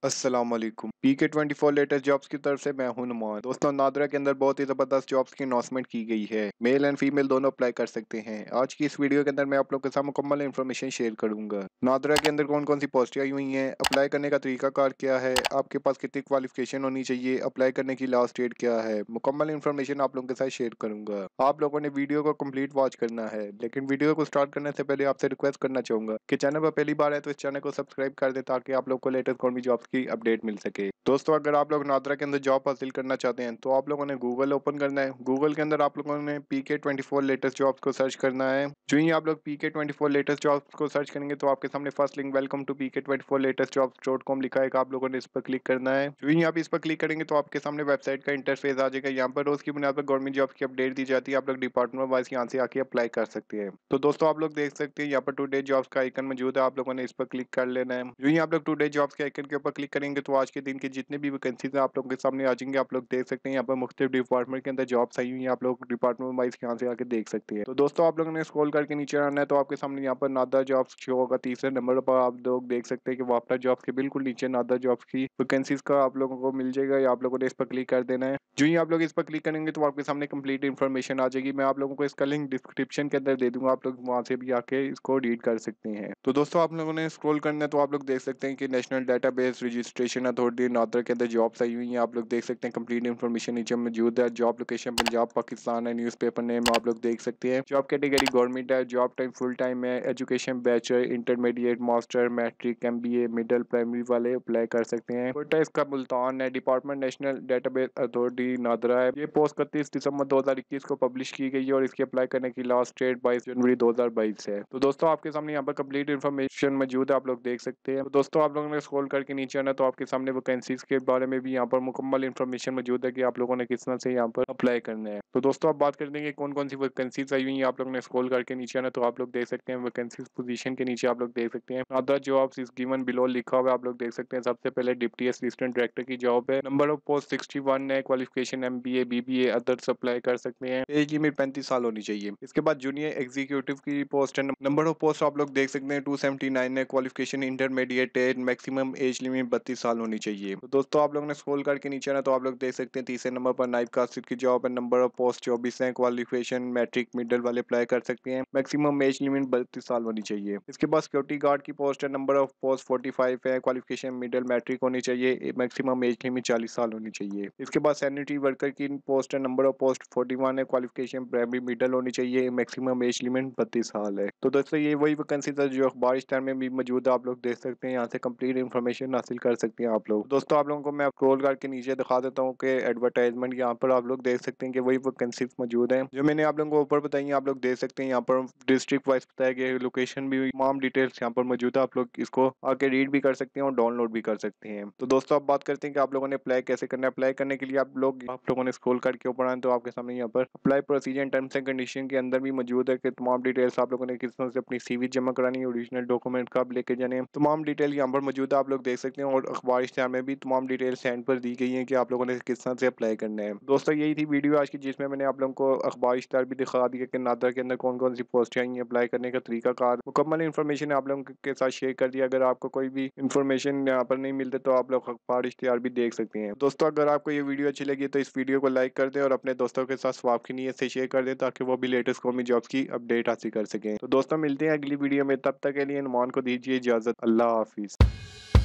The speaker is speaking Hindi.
अस्सलाम वालेकुम। PK24 लेटेस्ट जॉब्स की तरफ से मैं हूं नुमान। दोस्तों, नादरा के अंदर बहुत ही ज़बरदस्त जॉब्स की अनाउंसमेंट की गई है। मेल एंड फीमेल दोनों अप्लाई कर सकते हैं। आज की इस वीडियो के अंदर मैं आप लोगों के साथ मुकम्मल इन्फॉर्मेशन शेयर करूंगा। नादरा के अंदर कौन कौन सी पोस्टें आई हुई हैं, अप्लाई करने का तरीकाकार क्या है, आपके पास कितनी क्वालिफिकेशन होनी चाहिए, अप्लाई करने की लास्ट डेट क्या है, मुकम्मल इन्फॉर्मेशन आप लोगों के साथ शेयर करूंगा। आप लोगों ने वीडियो को कंप्लीट वॉच करना है, लेकिन वीडियो को स्टार्ट करने से पहले आपसे रिक्वेस्ट करना चाहूंगा कि चैनल पर पहली बार है तो इस चैनल को सब्सक्राइब कर दे ताकि आप लोग को लेटेस्ट कौन भी जॉब्स की अपडेट मिल सके। दोस्तों, अगर आप लोग नादरा के अंदर जॉब हासिल करना चाहते हैं तो आप लोगों ने गूगल ओपन करना है। गूगल के अंदर आप लोगों ने PK24 लेटेस्ट जॉब्स को सर्च करना है। जो ही आप लोग PK24 लेटेस्ट जॉब्स को सर्च करेंगे तो आपके सामने first link welcome to PK24 latest jobs लिखा है। आप लोगों ने इस पर क्लिक करना है। जो ही आप इस पर क्लिक करेंगे तो आपके सामने वेबसाइट का इंटरफेस आ जाएगा। यहाँ पर रोज की बुनियाद पर गवर्नमेंट जॉब की अपडेट दी जाती है। आप लोग डिपार्टमेंट वाइज यहाँ से आके अप्लाई कर सकते हैं। तो दोस्तों, आप लोग देख सकते हैं यहाँ पर टुडे जॉब्स का आइकन मौजूद है। आप लोगों ने इस पर क्लिक कर लेना है। जो ही आप लोग टुडे जॉब्स के आइकन के ऊपर क्लिक करेंगे तो आज के दिन की जितने भी वैकेंसीज आप लोगों के सामने आ जाएंगे। आप लोग देख सकते हैं यहाँ पर मुख्तलिफ डिपार्टमेंट के अंदर जॉब्स आई हुई हैं। आप लोग डिपार्टमेंट वाइज यहाँ से आके देख सकते हैं। तो दोस्तों, आप लोगों ने स्क्रॉल करके नीचे आना है तो आपके सामने यहाँ पर नादरा जॉब्स शो होगा। तीसरे नंबर पर आप लोग देख सकते हैं कि वापस जॉब्स के बिल्कुल नीचे नादरा जॉब्स की वैकेंसीज का आप लोगों को मिल जाएगा। या आप लोगों ने इस पर क्लिक कर देना है। जो ही आप लोग इस पर क्लिक करेंगे तो आपके सामने कंप्लीट इन्फॉर्मेशन आ जाएगी। मैं आप लोगों को इसका लिंक डिस्क्रिप्शन के अंदर दे दूंगा। आप लोग वहां से भी आके इसको रीड कर सकते हैं। तो दोस्तों, आप लोगों ने स्क्रॉल करना है तो आप लोग देख सकते हैं कि national database registration authority NADRA के अंदर जॉब्स आई हुई हैं। आप लोग देख सकते हैं कंप्लीट इन्फॉर्मेशन नीचे मौजूद है। जॉब लोकेशन पंजाब पाकिस्तान है। न्यूज़पेपर नेम आप लोग देख सकते हैं। जॉब कैटेगरी गवर्नमेंट है। जॉब टाइम फुल टाइम है। Education bachelor, intermediate, master, matric, MBA, middle, primary वाले अप्लाई कर सकते हैं। कोटा इसका मुल्तान है। Department national database authority NADRA है। ये पोस्ट 31 दिसंबर 2021 को पब्लिश की गई है और इसकी अप्लाई करने की लास्ट डेट 22 जनवरी 2022 है। तो दोस्तों, आपके सामने यहाँ पर कंप्लीट इन्फॉर्मेशन मौजूद है। आप लोग देख सकते हैं। तो दोस्तों, आप लोगों ने स्क्रॉल करके नीचे आना तो आपके सामने वैकेंसीज के बारे में भी यहाँ पर मुकम्मल इन्फॉर्मेशन मौजूद है कि आप लोगों ने किस तरह से यहाँ पर अप्लाई करना है। तो दोस्तों, आप बात कर देंगे कौन कौन सी वैकेंसीज आई हुई है। आप लोगों ने स्क्रॉल करके नीचे आना तो आप लोग देख सकते हैं वैकेंसीज पोजीशन के नीचे आप लोग देख सकते हैं other jobs is given below लिखा हुआ है। आप लोग देख सकते हैं सबसे पहले डिप्टी असिस्टेंट डायरेक्टर की जॉब है। नंबर ऑफ पोस्ट 61 है। Qualification MBA BBA others apply कर सकते हैं। एज लिमिट 35 साल होनी चाहिए। इसके बाद जूनियर एग्जीक्यूटिव की पोस्ट है। नंबर ऑफ पोस्ट आप लोग देख सकते हैं 279 है। क्वालिफिकेशन इंटरमीडिएट है। मैक्सिमम एज लिमिट 32 साल होनी चाहिए। तो दोस्तों, आप लोगों ने स्क्रॉल करके नीचे आना तो आप लोग देख सकते हैं तीसरे नंबर पर नाइब कासिर की जॉब है। नंबर ऑफ पोस्ट 24 है। क्वालिफिकेशन मैट्रिक मिडिल वाले अप्लाई कर सकते हैं। मैक्सिमम एज लिमिट 32 साल होनी चाहिए। इसके बाद सिक्योरिटी गार्ड की पोस्ट है। नंबर ऑफ पोस्ट 45 है। क्वालिफिकेशन मिडिल मैट्रिक होनी चाहिए। मैक्सिमम एज लिमिट 40 साल होनी चाहिए। इसके बाद सैनिटरी वर्कर की पोस्ट है। नंबर ऑफ पोस्ट 41 है। क्वालिफिकेशन प्राइमरी मिडिल होनी चाहिए। मैक्सिमम एज लिमिट 32 साल है। तो दोस्तों, ये वही वैकेंसी है जो अखबार इश्तेहार में भी मौजूद है। आप लोग देख सकते हैं। यहाँ से कंप्लीट इन्फॉर्मेशन हासिल कर सकते हैं आप लोग। दोस्तों, आप लोगों को मैं स्क्रॉल करके नीचे दिखा देता हूँ कि एडवर्टाइजमेंट यहाँ पर आप लोग देख सकते हैं कि वही वैकेंसीज मौजूद हैं जो मैंने आप लोगों को ऊपर बताई। आप लोग देख सकते हैं यहाँ पर डिस्ट्रिक्ट वाइज बताया गया, लोकेशन भी तमाम डिटेल्स यहाँ पर मौजूद है। आप लोग इसको आके रीड भी कर सकते हैं और डाउनलोड भी कर सकते हैं। तो दोस्तों, अब बात करते हैं कि आप लोगों ने अप्लाई कैसे करना है। अप्लाई करने के लिए आप लोगों ने स्क्रॉल करके ऊपर आए तो आपके सामने यहाँ पर apply procedure and terms and condition के अंदर भी मौजूद है कि तमाम डिटेल्स आप लोगों ने किस तरह से अपनी CV जमा करानी है, ओरिजिनल डॉक्यूमेंट कब लेके जाने, तमाम डिटेल यहाँ पर मौजूद है। आप लोग देख सकते हैं और अखबार इश्तेहार में भी तमाम डिटेल्स सेंड पर दी गई हैं कि आप लोगों ने किस तरह से अप्लाई करना है। दोस्तों, यही थी वीडियो आज की जिसमें मैंने आप लोगों को अखबार इश्तेहार भी दिखा दिया कि नादरा के अंदर कौन कौन सी पोस्टें आई हैं, अप्लाई करने का तरीकाकार मुकम्मल इन्फॉर्मेशन आप लोगों के साथ शेयर कर दिया। अगर आपको कोई भी इन्फॉर्मेशन यहाँ पर नहीं मिलते तो आप लोग अखबार इश्तेहार भी देख सकते हैं। दोस्तों, अगर आपको ये वीडियो अच्छी लगी तो इस वीडियो को लाइक कर दें और अपने दोस्तों के साथ स्वाब की नीयत से शेयर कर दें ताकि वो भी लेटेस्ट गवर्नमेंट जॉब्स की अपडेट हासिल कर सकें। तो दोस्तों, मिलते हैं अगली वीडियो में। तब तक के लिए नुमान को दीजिए इजाजत। अल्लाह हाफिज।